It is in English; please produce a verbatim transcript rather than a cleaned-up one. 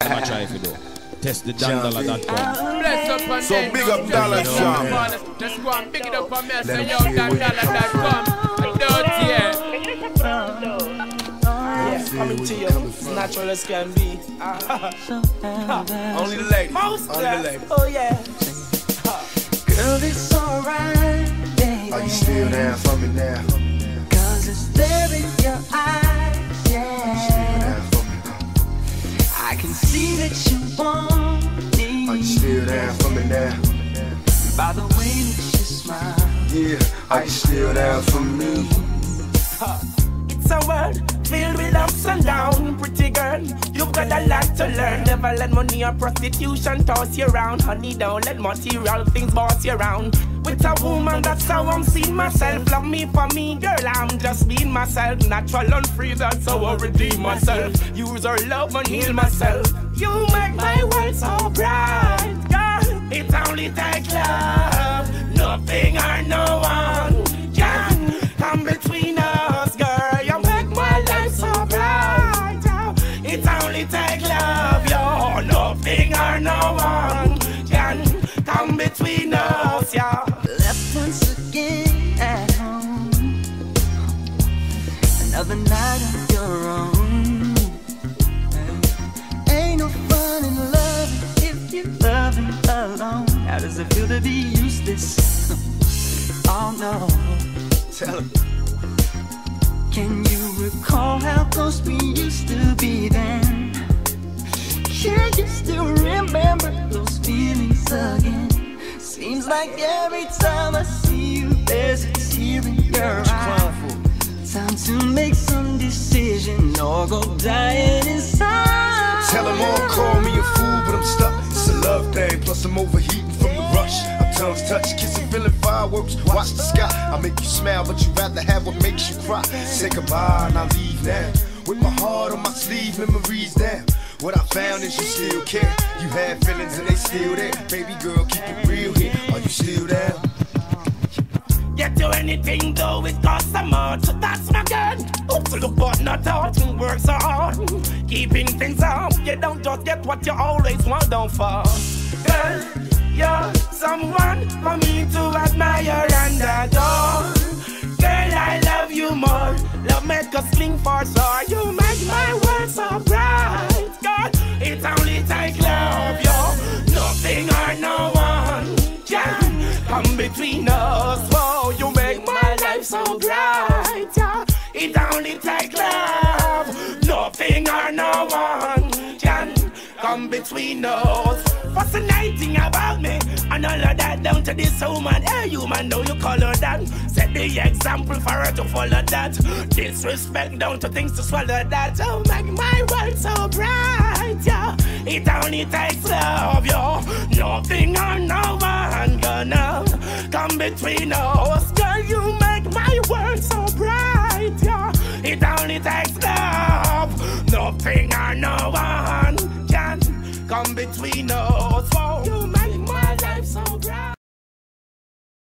them I try to do. Test the dollar dot com. Bless up on So them. big up dollar John. Just go and big it up on me and say, yo, that dollar dot com. I don't hear. Yeah, coming to you as natural as can be. Only the ladies. Most Only the ladies. Oh yeah. Girl, it's alright, baby. Are you still there for me now? Cause it's there in your eyes, yeah. Still there for me. I can see that you want me. Are you still there for me now? By the way that you smile. Yeah, are you still there for me? It's a world filled with ups and downs, pretty girl. You've got a lot to learn. Never let money or prostitution toss you around. Honey, don't let material things boss you around. With a woman, that's how I'm seeing myself. Love me for me, girl, I'm just being myself. Natural and free, that's how I redeem myself. Use her love and heal myself. You make my world so bright, girl. It only takes love. Nothing or no one can come between us, girl. You make my life so bright. It only takes love, yo. Nothing or no one can come between us, yeah. Left once again at home. Another night on your own. Ain't no fun in love if you're loving alone. How does it feel to be useless? Oh no. Tell him. Can you recall how close we used to be then? Can you still remember those feelings again? Seems like every time I see you, there's a tear in your eye. Time to make some decision or go dying inside. Tell them all, call me a fool, but I'm stuck. It's a love thing, plus I'm overheating from the rush. Our tongues touch, kissing, feeling fireworks. Watch the sky, I make you smile, but you rather have what makes you cry. Say goodbye and I leave now. With my heart on my sleeve, memories down. What I found is you still care. You had feelings and they still there. Baby girl, keep it real here. Are you still there? Get you anything though, it costs a lot. So that's my gun. Oops, look but not out. Work so hard, keeping things up. You don't just get what you always want, don't fall. Girl, you're someone for me to admire and adore. Girl, I love you more. Love make us cling for sure. You make my world so bright. God, it only takes love, yo. Nothing or no one can come between us. Whoa, you make my life so bright, yeah. It only takes love. Nothing or no one can come between us. Fascinating about me, and all of that down to this woman. Hey, human, know you call her that. Set the example for her to follow that. Disrespect down to things to swallow that. Oh, make my world so bright, yeah. It only takes love, yo. Nothing or no one gonna come between us. Girl, you make my world so bright, yeah. It only takes love. Nothing or no one can come between us. Oh, you